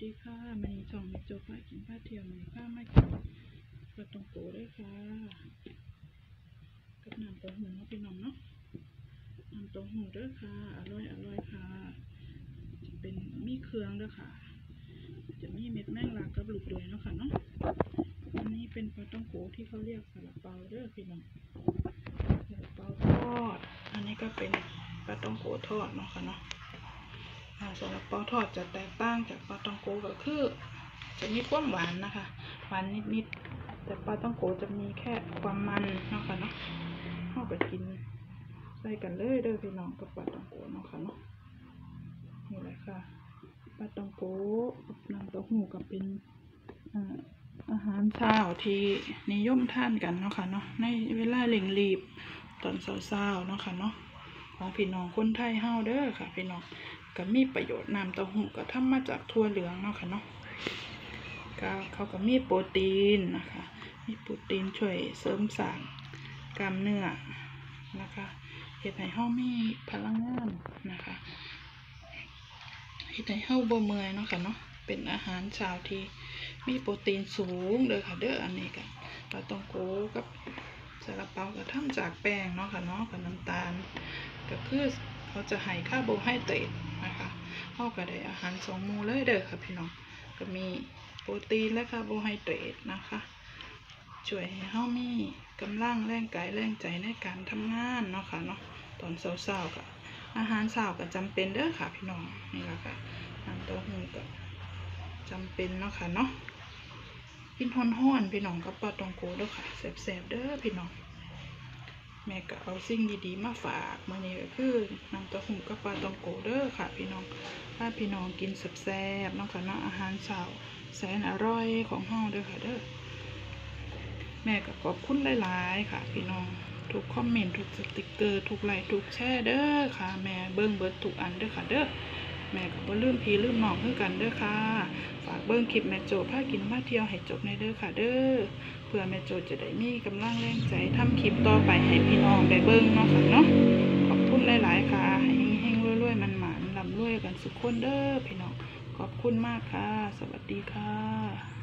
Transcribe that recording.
ดีค่ะมันช่องโจพากินผ้าเที่ยวใหม่ผ้าไม่กินปลาตองโกด้วยค่ะกับน้ำเต้าหู้เนาะพี่น้องเนาะน้ำเต้าหู้ด้วยค่ะอร่อยค่ะจะเป็นมีเครื่องด้วยค่ะจะมีเม็ดแมงลักกับลูกเดือยเนาะค่ะเนาะอันนี้เป็นปลาตองโกที่เขาเรียกซาลาเปาเด้อพี่น้องซาลาเปาทอดอันนี้ก็เป็นปลาตองโกทอดเนาะค่ะเนาะซาลาเปาทอดจะแตกต่างจากปลาตองโกก็คือจะมีความหวานนะคะหวานนิดๆแต่ปลาตองโกจะมีแค่ความมันเนาะค่ะเนาะเข้าไปกินใส่กันเลยเด้อพี่น้องกับปลาตองโกเนาะค่ะเนาะนี่แหละค่ะปลาตองโกกับน้ำเต้าหู้กับเป็นอาหารเช้าที่นิยมทานกันเนาะค่ะเนาะในเวลาเร่งรีบตอนเช้าๆเนาะค่ะเนาะของพี่น้องคนไทยเฮาเด้อค่ะพี่น้องก็มีประโยชน์น้ำเต้าหู้ก็ทำมาจากถั่วเหลืองเนาะค่ะเนาะเขาก็มีโปรตีนนะคะมีโปรตีนช่วยเสริมสร้างกล้ามเนื้อนะคะเฮ็ดให้เฮามีพลังงานนะคะเฮ็ดให้เฮาบ่เมื่อยเนาะค่ะเนาะเป็นอาหารเช้าที่มีโปรตีนสูงเด้อค่ะเด้ออันนี้ก็ปลาตองโกกับซาลาเปาก็ทำจากแป้งเนาะค่ะเนาะกับน้ำตาลก็คือเขาจะให้คาร์โบไฮเดรตนะคะเฮาก็ได้อาหารสองหมู่เลยเด้อค่ะพี่น้องก็มีโปรตีนและคาร์โบไฮเดรตนะคะช่วยให้เฮามีกำลังแรงกายแรงใจในการทำงานเนาะค่ะเนาะตอนเช้าๆก็อาหารเช้าก็จำเป็นเด้อค่ะพี่น้องนี่แหละค่ะน้ำเต้าหู้ก็จำเป็นเนาะค่ะเนาะกินฮ้อนๆพี่น้องกับปลาตองโกเด้อค่ะแซ่บๆเด้อพี่น้องแม่ก็เอาสิ่งดีๆมาฝากมื้อนี้ก็คือน้ำเต้าหู้กับปลาตองโกเด้อค่ะพี่น้องถ้าพี่น้องกินแซ่บๆเนาะค่ะเนาะอาหารเช้าแสนอร่อยของเฮาเด้อค่ะเด้อแม่ก็ขอบคุณหลายๆค่ะพี่น้องทุกคอมเมนต์ทุกสติกเกอร์ทุกไลค์ทุกแชร์เด้อค่ะแม่เบิ่งเบิดทุกอันเด้อค่ะเด้อแม่ก็บ่ลืมพี่ลืมน้องคือกันเด้อค่ะฝากเบิ่งคลิปแม่โจพากินมาเที่ยวให้จบในเด้อค่ะเด้อเพื่อแม่โจจะได้มีกำลังแรงใจทำคลิปต่อไปให้พี่น้องได้เบิ่งเนาะค่ะเนาะขอบคุณหลายๆค่ะให้เฮงๆรวยๆมันหมานร่ำรวยกันสุขคนเด้อพี่น้องขอบคุณมากค่ะสวัสดีค่ะ